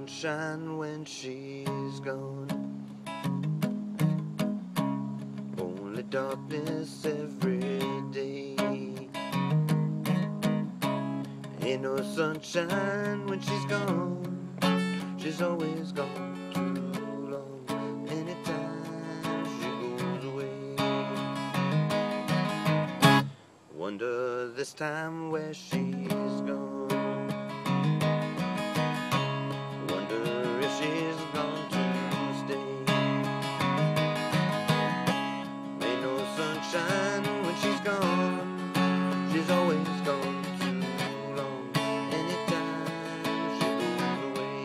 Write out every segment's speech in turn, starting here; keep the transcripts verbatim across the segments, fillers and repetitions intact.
sunshine when she's gone. Only darkness every day. Ain't no sunshine when she's gone. She's always gone too long. Anytime she goes away, wonder this time where she's gone. Wonder if she's gone to stay. Ain't no sunshine when she's gone. She's always gone too long. Anytime she goes away.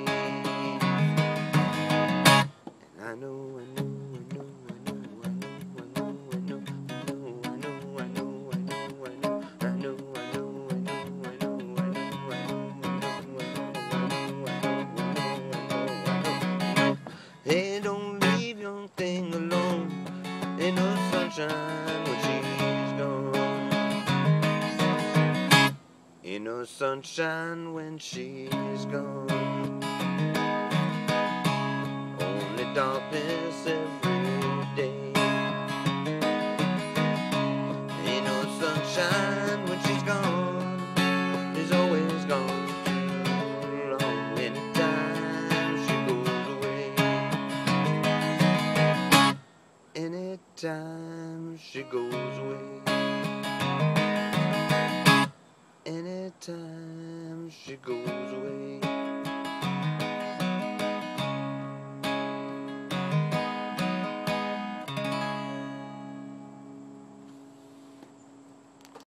And I know, I know, I know, I know, I know, I know, I know, I know, I know, I know, I know, I know, I know, I know, I know, I know. Hey, don't leave your thing alone. Ain't no sunshine when she's gone. Ain't no sunshine when she's gone. Only darkness every day. Ain't no sunshine when she's gone. She's always gone too long. Anytime she goes away. Anytime she goes away. Anytime she goes away.